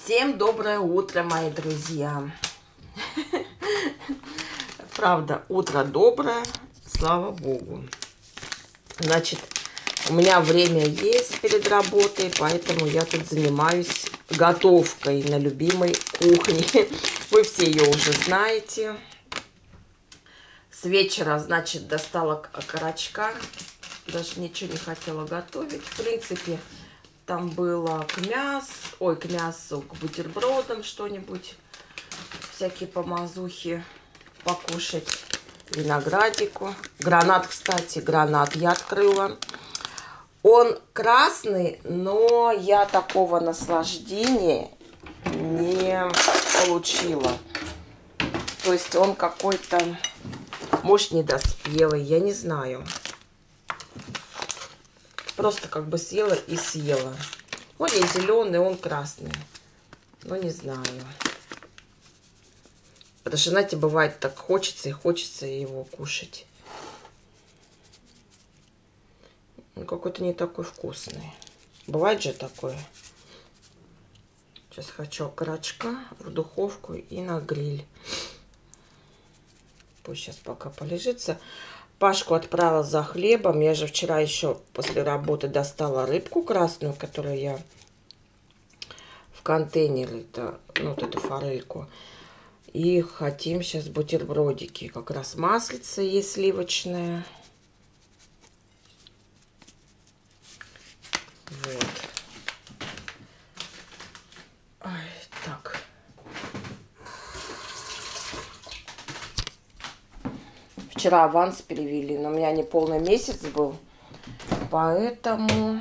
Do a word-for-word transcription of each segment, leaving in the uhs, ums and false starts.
Всем доброе утро, мои друзья. Правда, утро доброе, слава богу. Значит, у меня время есть перед работой, поэтому я тут занимаюсь готовкой на любимой кухне. Вы все ее уже знаете. С вечера, значит, достала окорочка. Даже ничего не хотела готовить. В принципе, там было к мясу, ой, к мясу, к бутербродам что-нибудь. Всякие помазухи покушать. Виноградику. Гранат, кстати, гранат я открыла. Он красный, но я такого наслаждения не получила. То есть он какой-то, может, недоспелый, я не знаю. Просто как бы съела и съела. Он не зеленый, он красный. Но не знаю. Потому что, знаете, бывает так хочется и хочется его кушать. Он какой-то не такой вкусный. Бывает же такое. Сейчас хочу окорочка в духовку и на гриль. Пусть сейчас пока полежится. Пашку отправила за хлебом. Я же вчера еще после работы достала рыбку красную, которую я в контейнере, это, ну, вот эту форельку. И хотим сейчас бутербродики. Как раз маслица есть сливочная. Вот. Ай, так. Вчера аванс перевели, но у меня не полный месяц был. Поэтому...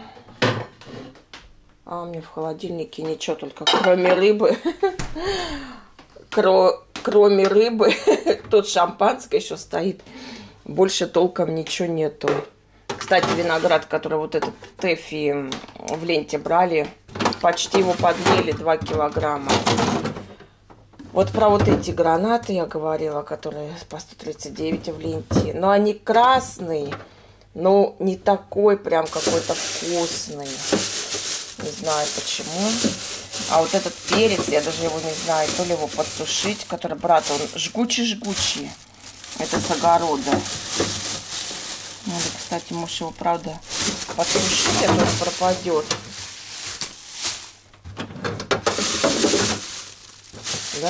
А, у меня в холодильнике ничего, только кроме рыбы. Кро... Кроме рыбы. Тут шампанское еще стоит. Больше толком ничего нету. Кстати, виноград, который вот этот Тэфи в ленте брали, почти его подъели два килограмма. Вот про вот эти гранаты я говорила, которые по сто тридцать девять в ленте. Но они красные, но не такой прям какой-то вкусный. Не знаю почему. А вот этот перец, я даже его не знаю, то ли его подсушить, который, брат, он жгучий-жгучий. Это с огорода. Надо, кстати, может его, правда, подсушить, а то он пропадет. Да?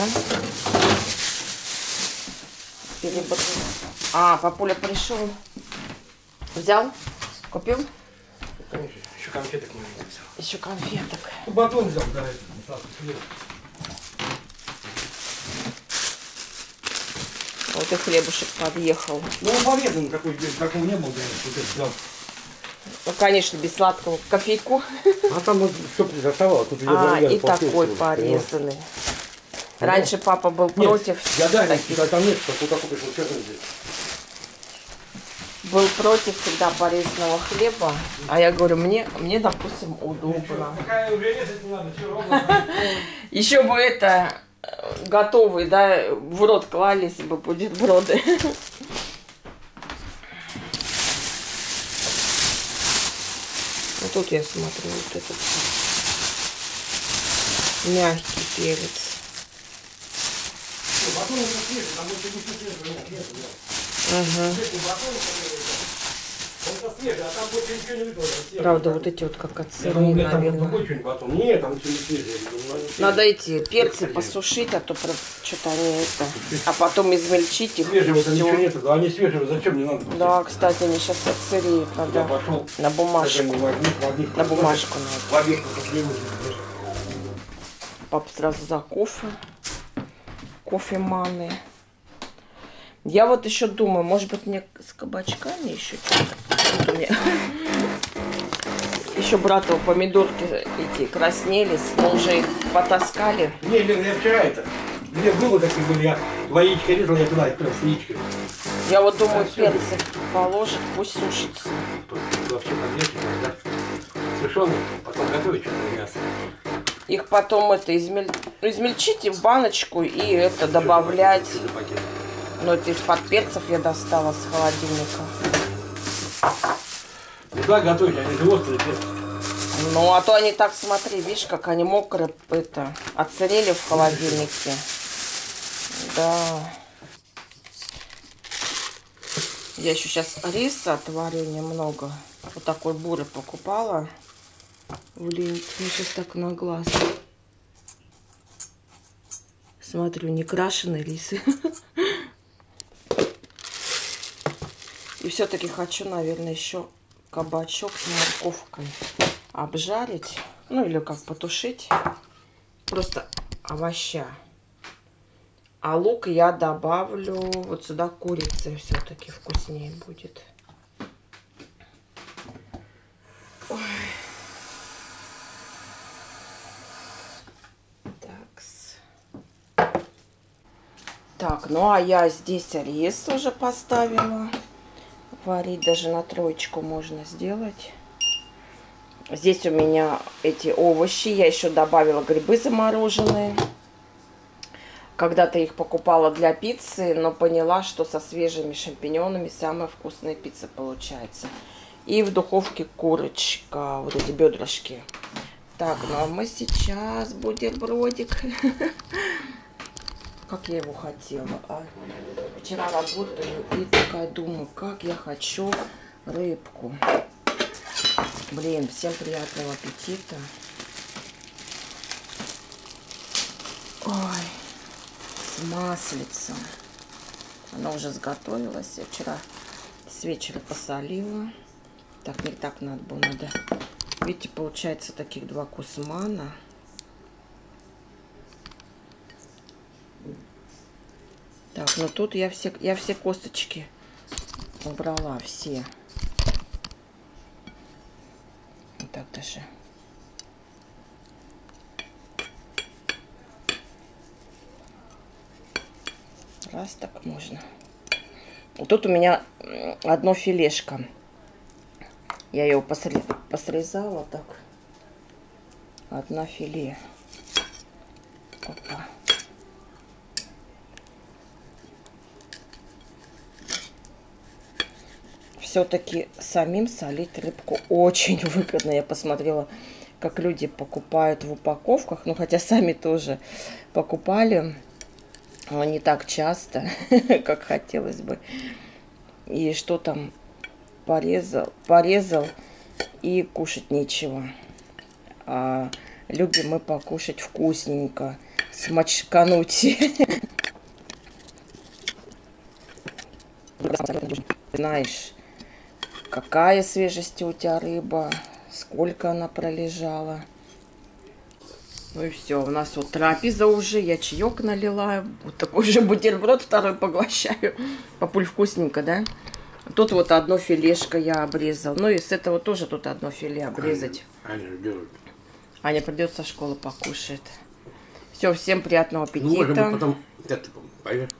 Перебор... А, папуля пришел. Взял? Купил? Конечно, еще конфеток не взял. Еще конфеток. Батон взял, да, это. Вот и хлебушек подъехал. Ну, он порезан такой, такого не было, вот это взял. Ну, конечно, без сладкого кофейку. А там вот что доставало, тут ее А, и полтинник, такой порезанный. Раньше папа был нет, против. я да, таких. Там нет, такой какой пришел, честно здесь. Был против всегда порезанного хлеба. А я говорю, мне, мне допустим, удобно. Еще бы это готовые, да, в рот клались бы бутерброды. Вот тут я смотрю, вот этот мягкий перец. Угу. Правда, вот эти вот как от сырые, наверное. Нет, там все не свежие. Надо эти перцы посушить, а то что-то они это... А потом измельчить их. Свежего-то ничего нету, да они свежего, зачем мне надо? Да, кстати, они сейчас отсыреют, надо на бумажку. На бумажку надо. Папа сразу за кофе. Кофеманы. Я вот еще думаю, может быть, мне с кабачками еще что-то. Вот у меня еще брату помидорки эти краснелись, мы уже их потаскали. Не, Лена, я вчера это. Где было такие были, я два яичка резал, я туда их прям с яичками. Я вот думаю, перцы положит, пусть сушится. Вообще подвесить, да? Сушеный, потом готовить что-то мясо. Их потом это измель... измельчите в баночку и это добавлять. Ну, это из-под перцев я достала с холодильника. Да, готовить, они же острые перцы. Они Ну, а то они так, смотри, видишь, как они мокрые, это, отсырели в холодильнике. Да. Я еще сейчас риса отварю немного. Вот такой бурый покупала. В ленте. Ну, сейчас так на глаз. Смотрю, не крашеный рис. И все-таки хочу, наверное, еще кабачок с морковкой обжарить. Ну, или как потушить. Просто овоща. А лук я добавлю вот сюда курицы. Все-таки вкуснее будет. Ой. Такс. Так, ну а я здесь рис уже поставила. Варить даже на троечку можно сделать. Здесь у меня эти овощи. Я еще добавила грибы замороженные. Когда-то их покупала для пиццы, но поняла, что со свежими шампиньонами самая вкусная пицца получается. И в духовке курочка, вот эти бедрышки. Так, ну а мы сейчас бутербродик. Как я его хотела. А? Вчера работаю и такая думаю, как я хочу рыбку. Блин, всем приятного аппетита. Ой, с маслицем. Она уже сготовилась. Я вчера с вечера посолила. Так, не так надо было. Надо. Видите, получается таких два кусмана. Так, ну тут я все, я все косточки убрала, все. Вот так даже. Раз так можно. Вот тут у меня одно филешко. Я его посрез... посрезала так. Одна филе. Опа. Все-таки самим солить рыбку очень выгодно. Я посмотрела, как люди покупают в упаковках. Ну, хотя сами тоже покупали. Но не так часто, как хотелось бы. И что там порезал, порезал и кушать нечего. А любим мы покушать вкусненько, смачкануть. Знаешь, какая свежесть у тебя рыба, сколько она пролежала. Ну и все, у нас вот трапеза уже, я чаек налила, вот такой же бутерброд второй поглощаю. Папуль, вкусненько, да? Тут вот одно филешко я обрезал, ну и с этого тоже тут одно филе обрезать. Аня, Аня ждет. Аня придет со школы, покушает. Все, всем приятного аппетита. Ну, может быть, потом, как ты пойдешь?